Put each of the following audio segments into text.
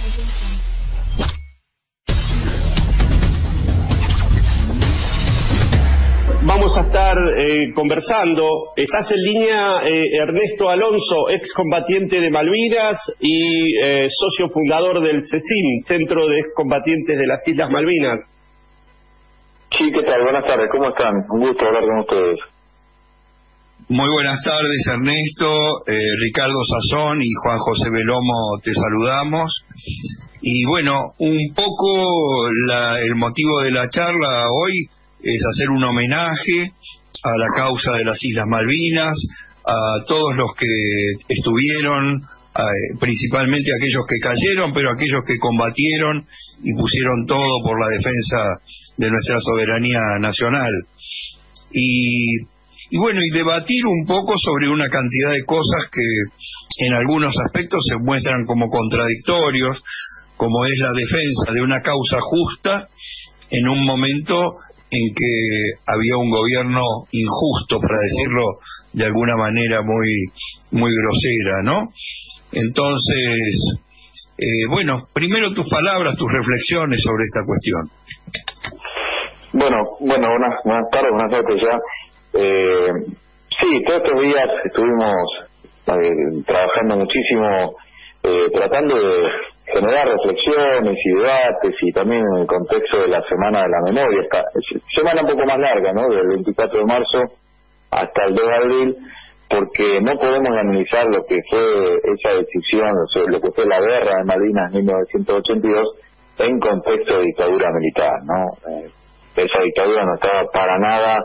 Vamos a estar conversando. Estás en línea Ernesto Alonso, excombatiente de Malvinas y socio fundador del CECIM, Centro de Excombatientes de las Islas Malvinas. Sí, ¿qué tal? Buenas tardes, ¿cómo están? Un gusto hablar con ustedes. Muy buenas tardes, Ernesto. Ricardo Sazón y Juan José Belomo te saludamos. Y bueno, un poco el motivo de la charla hoy es hacer un homenaje a la causa de las Islas Malvinas, a todos los que estuvieron, principalmente aquellos que cayeron, pero aquellos que combatieron y pusieron todo por la defensa de nuestra soberanía nacional. Y bueno, y debatir un poco sobre una cantidad de cosas que en algunos aspectos se muestran como contradictorios, como es la defensa de una causa justa en un momento en que había un gobierno injusto, para decirlo de alguna manera muy grosera, ¿no? Entonces, bueno, primero tus palabras, tus reflexiones sobre esta cuestión. Bueno, buenas tardes, buenas noches ya. Sí, todos estos días estuvimos trabajando muchísimo, tratando de generar reflexiones y debates, y también en el contexto de la Semana de la Memoria, esta semana un poco más larga, ¿no?, del 24 de marzo hasta el 2 de abril, porque no podemos analizar lo que fue esa decisión, lo que fue la guerra de Malvinas en 1982 en contexto de dictadura militar, ¿no? Esa dictadura no estaba para nada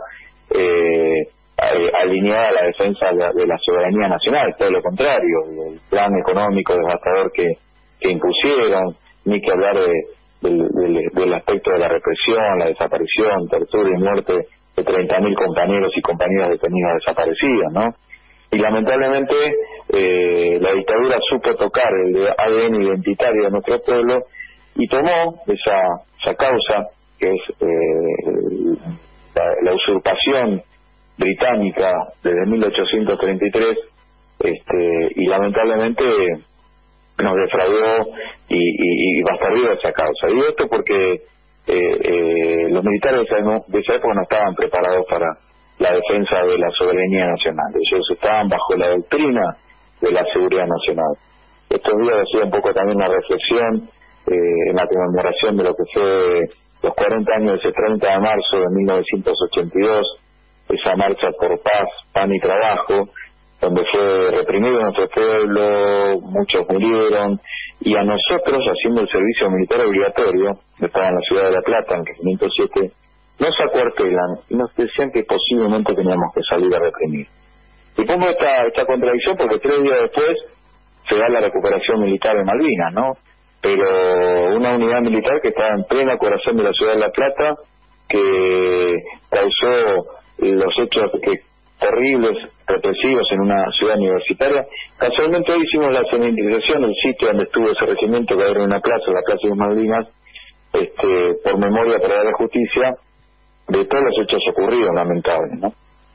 alineada a la defensa de la soberanía nacional, todo lo contrario, el plan económico devastador que impusieron, ni que hablar del aspecto de la represión, la desaparición, tortura y muerte de 30.000 compañeros y compañeras detenidas desaparecidas, ¿no? Y lamentablemente la dictadura supo tocar el ADN identitario de nuestro pueblo y tomó esa causa, que es la usurpación británica desde 1833, y lamentablemente nos defraudó y bastardió esa causa. Digo esto porque los militares de esa época no estaban preparados para la defensa de la soberanía nacional. Ellos estaban bajo la doctrina de la seguridad nacional. Estos días hacía un poco también una reflexión en la conmemoración de lo que fue los 40 años de ese 30 de marzo de 1982, esa marcha por paz, pan y trabajo, donde fue reprimido nuestro pueblo, muchos murieron, y a nosotros, haciendo el servicio militar obligatorio, que estaba en la ciudad de La Plata, en 507, nos acuartelan y nos decían que posiblemente teníamos que salir a reprimir. Y pongo esta contradicción porque 3 días después se da la recuperación militar de Malvinas, ¿no? Pero una unidad militar que estaba en pleno corazón de la ciudad de La Plata, que causó los hechos terribles, represivos en una ciudad universitaria. Casualmente hoy hicimos la señalización del sitio donde estuvo ese regimiento, que era una plaza, la Plaza de Malvinas, por memoria para la justicia, de todos los hechos ocurridos, lamentables, ¿no?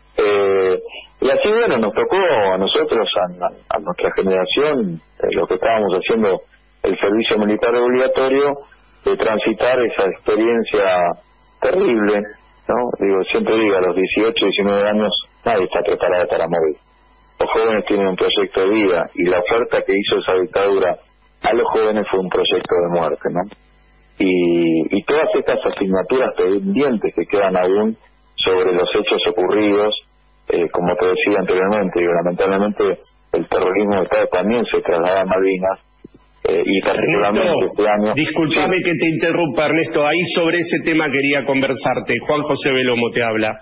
Y así, bueno, nos tocó a nosotros, a nuestra generación, los que estábamos haciendo el servicio militar obligatorio, de transitar esa experiencia terrible, ¿no? Siempre digo, a los 18, 19 años nadie está preparado para morir. Los jóvenes tienen un proyecto de vida, y la oferta que hizo esa dictadura a los jóvenes fue un proyecto de muerte, ¿no? Y todas estas asignaturas pendientes que quedan aún sobre los hechos ocurridos, como te decía anteriormente, lamentablemente el terrorismo de Estado también se traslada a Malvinas, y particularmente Ernesto, este año. Disculpame que te interrumpa, Ernesto, ahí sobre ese tema quería conversarte. Juan José Belomo te habla.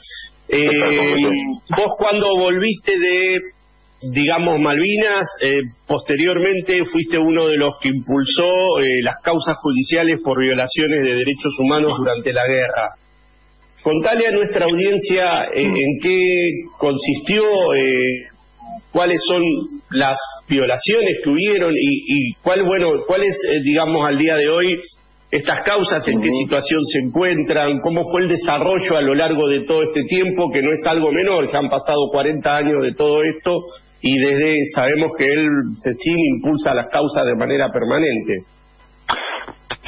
Vos, cuando volviste de, digamos, Malvinas, posteriormente fuiste uno de los que impulsó las causas judiciales por violaciones de derechos humanos durante la guerra. Contale a nuestra audiencia en qué consistió, cuáles son las violaciones que hubieron y cuál es, digamos, al día de hoy estas causas, en qué situación se encuentran, cómo fue el desarrollo a lo largo de todo este tiempo, que no es algo menor. Ya han pasado 40 años de todo esto y sabemos que el CECIM impulsa las causas de manera permanente.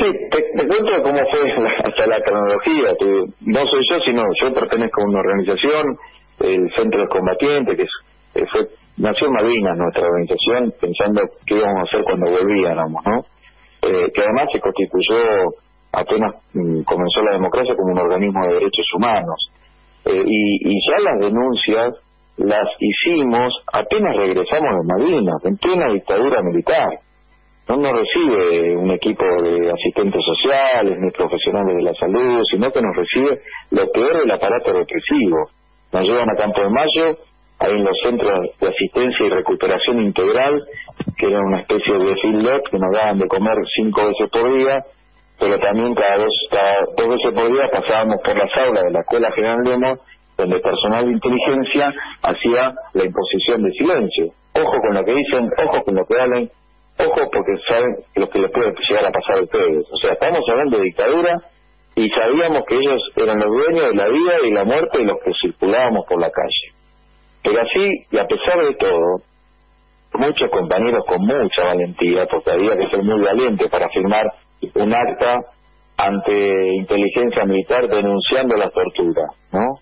Sí, te cuento cómo fue hasta la cronología. No soy yo, sino yo pertenezco a una organización, el Centro de Combatientes, que nació en Malvinas nuestra organización, pensando qué íbamos a hacer cuando volvíamos, ¿no? Que además se constituyó apenas comenzó la democracia como un organismo de derechos humanos. Y ya las denuncias las hicimos apenas regresamos de Malvinas, en plena dictadura militar. No nos recibe un equipo de asistentes sociales ni profesionales de la salud, sino que nos recibe lo peor del aparato represivo. Nos llevan a Campo de Mayo, ahí en los centros de asistencia y recuperación integral, que era una especie de feedlot que nos daban de comer 5 veces por día, pero también cada dos veces por día pasábamos por las aulas de la Escuela General Lemos, donde personal de inteligencia hacía la imposición de silencio. Ojo con lo que dicen, ojo con lo que hablan, ojo porque saben lo que les puede llegar a pasar a ustedes. O sea, estamos hablando de dictadura y sabíamos que ellos eran los dueños de la vida y la muerte de los que circulábamos por la calle. Pero así, y a pesar de todo, muchos compañeros con mucha valentía, porque había que ser muy valiente para firmar un acta ante inteligencia militar denunciando la tortura, ¿no?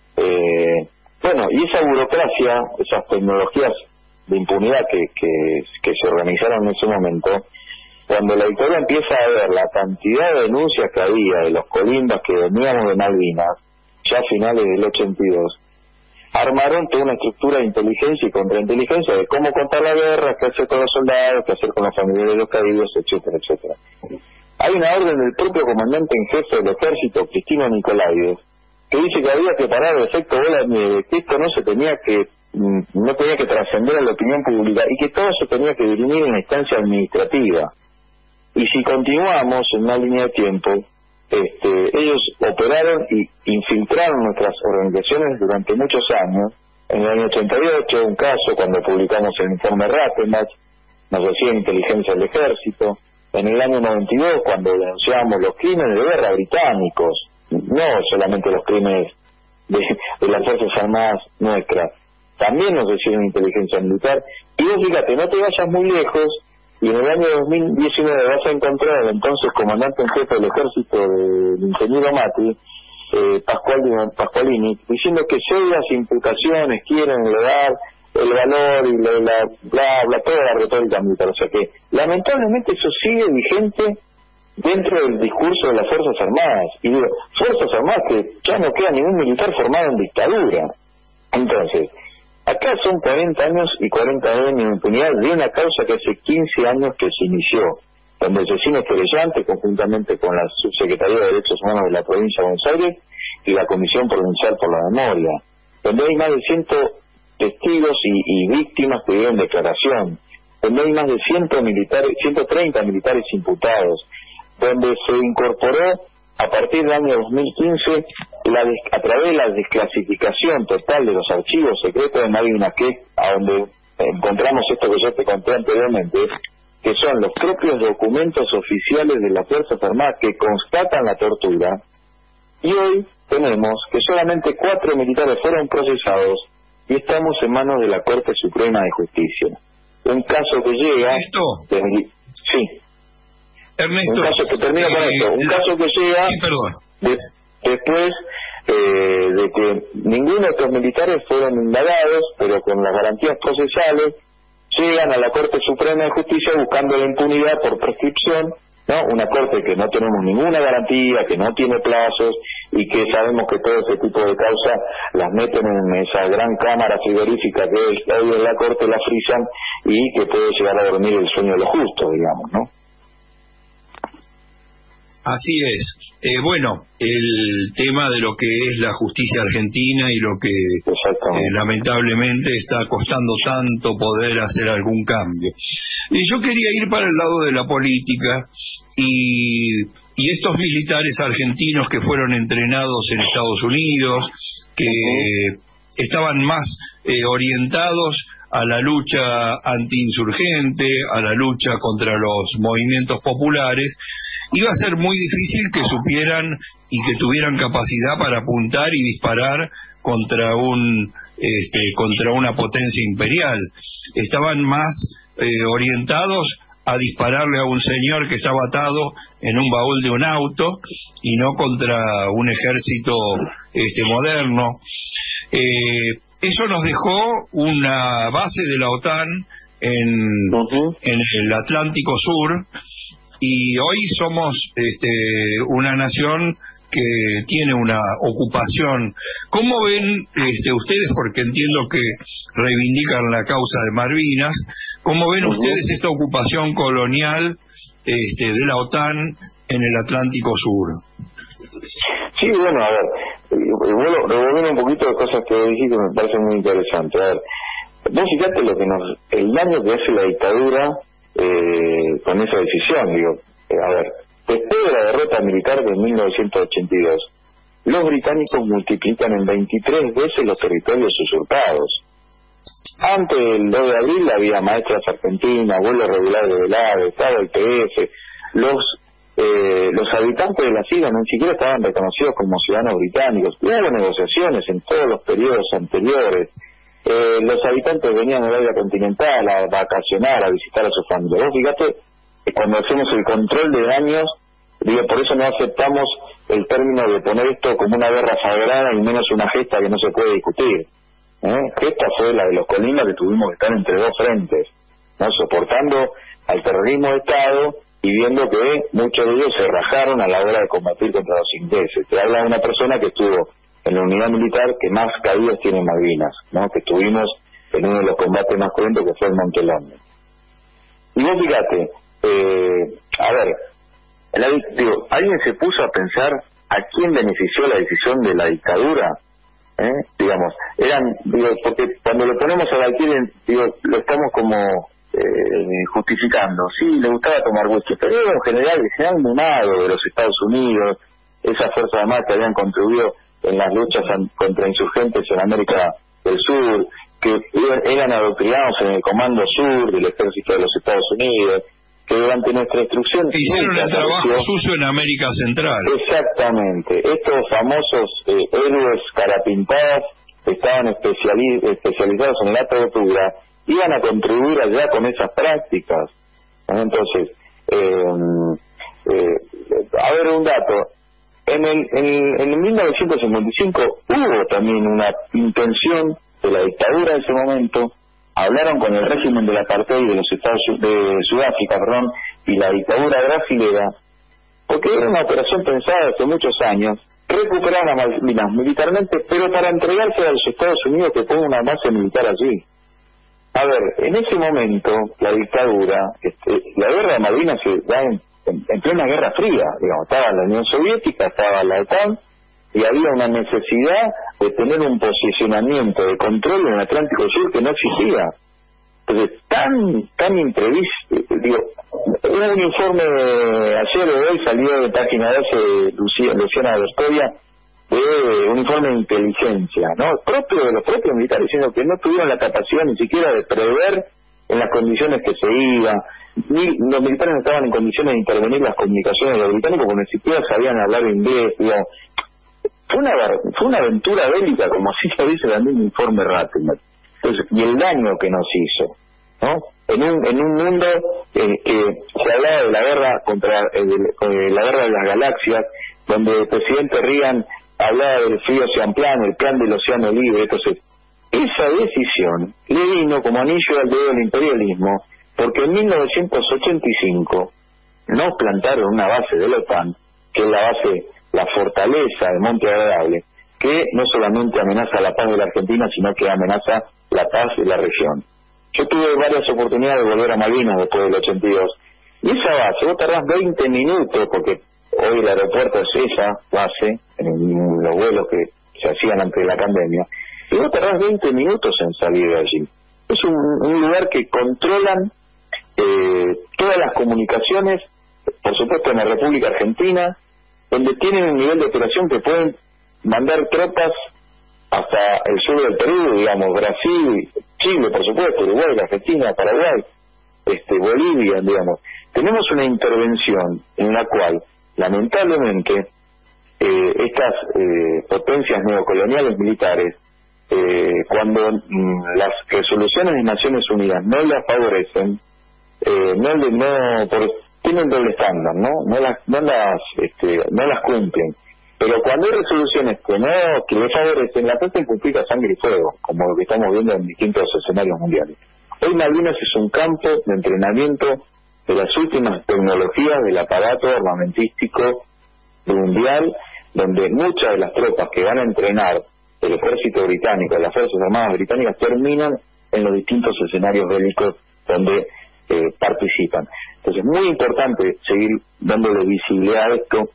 Bueno, y esa burocracia, esas tecnologías de impunidad que se organizaron en ese momento, cuando la dictadura empieza a ver la cantidad de denuncias que había de los colimbas que veníamos de Malvinas, ya a finales del 82, armaron toda una estructura de inteligencia y contrainteligencia de cómo contar la guerra, qué hacer con los soldados, qué hacer con los familiares de los caídos, etcétera, etcétera. Hay una orden del propio comandante en jefe del ejército, Cristino Nicolaides, que dice que había que parar el efecto bola de nieve, que esto no tenía que trascender a la opinión pública y que todo se tenía que dirimir en la instancia administrativa. Y si continuamos en una línea de tiempo, ellos operaron y infiltraron nuestras organizaciones durante muchos años. En el año 88, un caso, cuando publicamos el informe Rattenbach, nos decía inteligencia del ejército. En el año 92, cuando denunciábamos los crímenes de guerra británicos, no solamente los crímenes de las Fuerzas Armadas nuestras, también nos decían inteligencia militar. Y vos fíjate, no te vayas muy lejos, y en el año 2019 vas a encontrar al entonces comandante en jefe del ejército del ingeniero Mati, Pascualini, diciendo que serias imputaciones quieren elevar el valor y toda la retórica militar. O sea que lamentablemente eso sigue vigente dentro del discurso de las Fuerzas Armadas. Y digo, Fuerzas Armadas que ya no queda ningún militar formado en dictadura. Entonces, acá son 40 años y 40 años de impunidad de una causa que hace 15 años que se inició, donde el vecino querellante, conjuntamente con la Subsecretaría de Derechos Humanos de la Provincia de Buenos Aires y la Comisión Provincial por la Memoria, donde hay más de 100 testigos y víctimas que dieron declaración, donde hay más de 130 militares imputados, donde se incorporó a partir del año 2015 a través de la desclasificación total de los archivos secretos de Malvinas, que es a donde encontramos esto que yo te conté anteriormente, que son los propios documentos oficiales de las Fuerzas Armadas que constatan la tortura. Y hoy tenemos que solamente 4 militares fueron procesados y estamos en manos de la Corte Suprema de Justicia. Un caso que llega... Sí. Ernesto, un caso que termina con esto, un caso que llega después de que ninguno de estos militares fueron indagados, pero con las garantías procesales llegan a la Corte Suprema de Justicia buscando la impunidad por prescripción, ¿no? Una corte que no tenemos ninguna garantía, que no tiene plazos y que sabemos que todo ese tipo de causas las meten en esa gran cámara frigorífica que está hoy en la corte, la frisan y que puede llegar a dormir el sueño de los justos, digamos, ¿no? Así es. Bueno, el tema de lo que es la justicia argentina y lo que lamentablemente está costando tanto poder hacer algún cambio. Y yo quería ir para el lado de la política y estos militares argentinos que fueron entrenados en Estados Unidos, que estaban más orientados a la lucha antiinsurgente, a la lucha contra los movimientos populares, iba a ser muy difícil que supieran y que tuvieran capacidad para apuntar y disparar contra una potencia imperial. Estaban más orientados a dispararle a un señor que estaba atado en un baúl de un auto y no contra un ejército moderno. Eso nos dejó una base de la OTAN en el Atlántico Sur, y hoy somos una nación que tiene una ocupación. ¿Cómo ven ustedes, porque entiendo que reivindican la causa de Malvinas, cómo ven ustedes esta ocupación colonial de la OTAN en el Atlántico Sur? Sí, bueno, a ver, revolviendo un poquito de cosas que dijiste, me parece muy interesante. A ver, vos fíjate el daño que hace la dictadura con esa decisión, digo, a ver, después de la derrota militar de 1982, los británicos multiplican en 23 veces los territorios usurpados. Antes del 2 de abril había maestras argentinas, vuelos regulares de AVE, estaba el PF, los habitantes de las islas ni siquiera estaban reconocidos como ciudadanos británicos. Hubo negociaciones en todos los periodos anteriores. Los habitantes venían del área continental a vacacionar, a visitar a sus familias. Vos fíjate, cuando hacemos el control de daños, digo, por eso no aceptamos el término de poner esto como una guerra sagrada y menos una gesta que no se puede discutir. Esta fue la de los colinas, que tuvimos que estar entre dos frentes, ¿no? Soportando al terrorismo de Estado y viendo que muchos de ellos se rajaron a la hora de combatir contra los ingleses. Te habla de una persona que estuvo en la unidad militar que más caídas tiene en Malvinas, ¿no? Que estuvimos en uno de los combates más cruentos, que fue el Montelonne. Y vos fíjate, a ver, alguien se puso a pensar a quién benefició la decisión de la dictadura, digamos, porque cuando lo ponemos a debatir, lo estamos como justificando. Sí, le gustaba tomar whisky, pero era un general mimado de los Estados Unidos, esas fuerzas armadas que habían contribuido en las luchas contra insurgentes en América del Sur, que eran adoctrinados en el Comando Sur del Ejército de los Estados Unidos, que durante nuestra instrucción hicieron el trabajo sucio en América Central. Exactamente. Estos famosos héroes carapintadas estaban especializados en la tortura, iban a contribuir allá con esas prácticas, ¿no? Entonces, a ver, un dato. En 1955 hubo también una intención de la dictadura de ese momento. Hablaron con el régimen del apartheid de Sudáfrica, y la dictadura brasilera, porque era una operación pensada hace muchos años, recuperar a Malvinas militarmente, pero para entregarse a los Estados Unidos, que ponga una base militar allí. A ver, en ese momento, la dictadura, la guerra de Malvinas se da en plena Guerra Fría, digamos, estaba la Unión Soviética, estaba la OTAN, y había una necesidad de tener un posicionamiento de control en el Atlántico Sur que no existía. Entonces, tan imprevisto, un informe ayer o hoy salió de página 12 Luciana Bertoya, de un informe de inteligencia, ¿no? Propio de los propios militares, diciendo que no tuvieron la capacidad ni siquiera de prever en las condiciones que se iba. Los militares no estaban en condiciones de intervenir las comunicaciones de los británicos porque ni siquiera sabían hablar inglés, digamos. Fue una aventura bélica, como así se dice también en el informe Ratzinger. Entonces, y el daño que nos hizo, ¿no? En un mundo que se hablaba de la guerra la guerra de las galaxias, donde el presidente Reagan hablaba del Free Ocean Plan, el plan del océano libre. Entonces, esa decisión le vino como anillo al dedo del imperialismo, porque en 1985 nos plantaron una base de la OTAN, que es la fortaleza de Monte Agradable, que no solamente amenaza la paz de la Argentina, sino que amenaza la paz de la región. Yo tuve varias oportunidades de volver a Malvinas después del 82, y esa base, vos tardás 20 minutos, porque hoy el aeropuerto es esa base, en los vuelos que se hacían antes de la pandemia, y vos tardás 20 minutos en salir de allí. Es un lugar que controlan todas las comunicaciones, por supuesto en la República Argentina, donde tienen un nivel de operación que pueden mandar tropas hasta el sur del Perú, digamos, Brasil, Chile, por supuesto, Uruguay, Argentina, Paraguay, Bolivia, digamos. Tenemos una intervención en la cual, lamentablemente, estas potencias neocoloniales militares, cuando las resoluciones de Naciones Unidas no las favorecen, tienen doble estándar, no las cumplen. Pero cuando hay resoluciones que le favorecen, la tratan de cumplir a sangre y fuego, como lo que estamos viendo en distintos escenarios mundiales. Hoy Malvinas es un campo de entrenamiento de las últimas tecnologías del aparato armamentístico mundial, donde muchas de las tropas que van a entrenar el ejército británico, las Fuerzas Armadas británicas, terminan en los distintos escenarios bélicos donde participan. Entonces es muy importante seguir dándole visibilidad a esto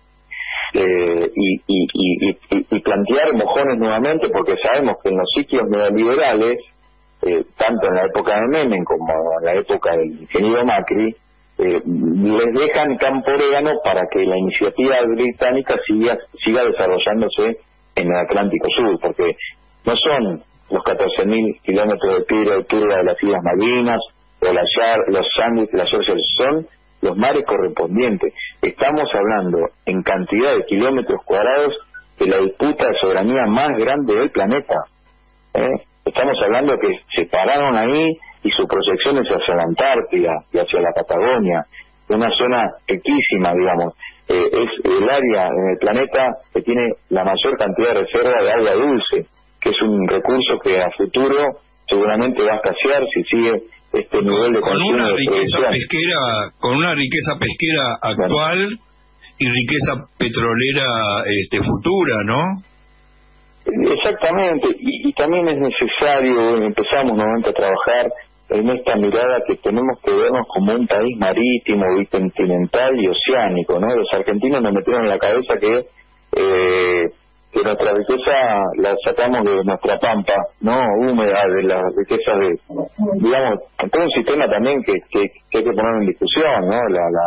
y plantear mojones nuevamente, porque sabemos que en los sitios neoliberales, tanto en la época de Menem como en la época del ingeniero Macri, les dejan campo orégano para que la iniciativa británica siga desarrollándose en el Atlántico Sur, porque no son los 14.000 kilómetros de piedra de turba de las Islas Malvinas o los Sandwich, las Seychelles, son los mares correspondientes. Estamos hablando en cantidad de kilómetros cuadrados de la disputa de soberanía más grande del planeta. Estamos hablando que se pararon ahí y su proyección es hacia la Antártida y hacia la Patagonia, una zona riquísima, digamos. Es el área en el planeta que tiene la mayor cantidad de reserva de agua dulce, que es un recurso que a futuro seguramente va a escasear si sigue este nivel de consumo de producción. Con una riqueza pesquera actual y riqueza petrolera futura, ¿no? Exactamente, y también es necesario, empezamos nuevamente a trabajar en esta mirada que tenemos que vernos como un país marítimo, bicontinental y oceánico, ¿no? Los argentinos nos metieron en la cabeza que nuestra riqueza la sacamos de nuestra pampa, ¿no? Húmeda, de las riquezas de, digamos, todo un sistema también que hay que poner en discusión, ¿no?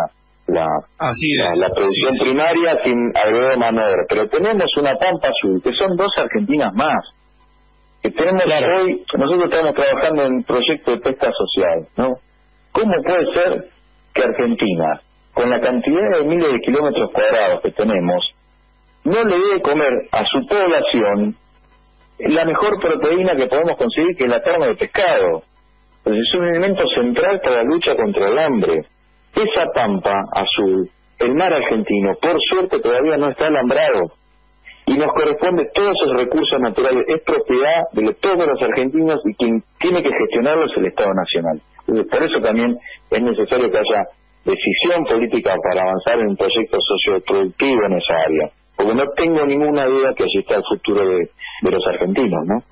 La producción primaria sin agregar mano de obra. Pero tenemos una pampa azul, que son 2 Argentinas más. Que tenemos hoy, nosotros estamos trabajando en un proyecto de pesca social, ¿no? ¿Cómo puede ser que Argentina, con la cantidad de miles de kilómetros cuadrados que tenemos, no le dé comer a su población la mejor proteína que podemos conseguir, que es la carne de pescado? Entonces es un elemento central para la lucha contra el hambre. Esa pampa azul, el mar argentino, por suerte todavía no está alambrado y nos corresponde todos esos recursos naturales, es propiedad de todos los argentinos y quien tiene que gestionarlos es el Estado Nacional. Entonces, por eso también es necesario que haya decisión política para avanzar en un proyecto socioproductivo en esa área, porque no tengo ninguna duda que allí está el futuro de los argentinos, ¿no?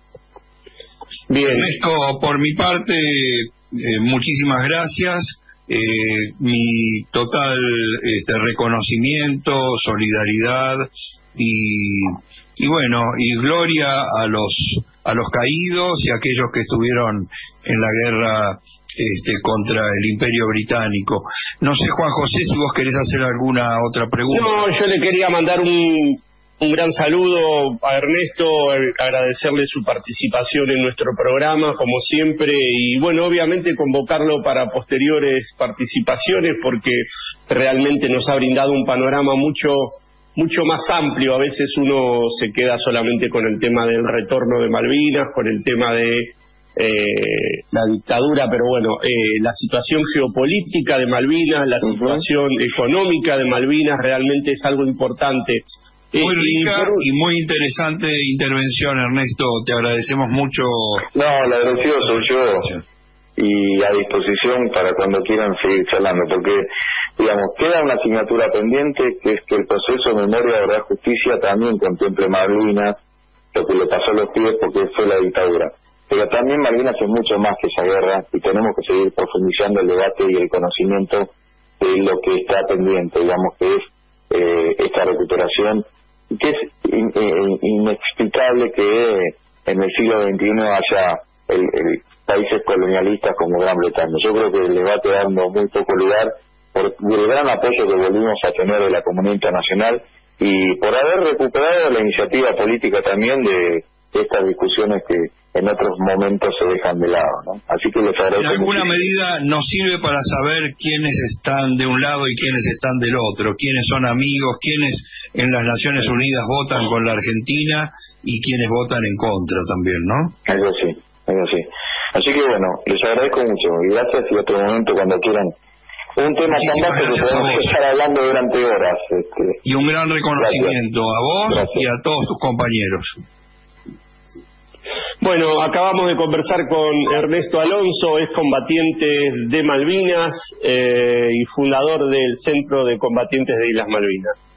Bien, esto por mi parte, muchísimas gracias. Mi total reconocimiento, solidaridad y bueno, y gloria a los caídos y a aquellos que estuvieron en la guerra contra el Imperio Británico. No sé, Juan José, si vos querés hacer alguna otra pregunta. No, yo le quería mandar un gran saludo a Ernesto, agradecerle su participación en nuestro programa, como siempre, y bueno, obviamente convocarlo para posteriores participaciones, porque realmente nos ha brindado un panorama mucho más amplio. A veces uno se queda solamente con el tema del retorno de Malvinas, con el tema de la dictadura, pero bueno, la situación geopolítica de Malvinas, la situación económica de Malvinas realmente es algo importante. Muy rica y muy interesante intervención, Ernesto, te agradecemos mucho. No, el agradecido soy yo, y a disposición para cuando quieran seguir charlando, porque, digamos, queda una asignatura pendiente, que es que el proceso de memoria, verdad, justicia también contemple Malvinas, lo que le pasó a los pibes porque fue la dictadura. Pero también Malvinas es mucho más que esa guerra, y tenemos que seguir profundizando el debate y el conocimiento de lo que está pendiente, digamos, que es esta recuperación, que es inexplicable que en el siglo XXI haya países colonialistas como Gran Bretaña. Yo creo que le va quedando muy poco lugar por el gran apoyo que volvimos a tener de la comunidad internacional y por haber recuperado la iniciativa política también de estas discusiones que en otros momentos se dejan de lado, ¿no? Así que les agradezco. En alguna medida nos sirve para saber quiénes están de un lado y quiénes están del otro, quiénes son amigos, quiénes en las Naciones Unidas votan con la Argentina y quiénes votan en contra también, ¿no? Eso sí, eso sí. Así que bueno, les agradezco mucho y gracias, y otro momento cuando quieran. Un tema tan vasto que podemos estar hablando durante horas. Y un gran reconocimiento a vos y a todos tus compañeros. Bueno, acabamos de conversar con Ernesto Alonso, es combatiente de Malvinas y fundador del Centro de Combatientes de Islas Malvinas.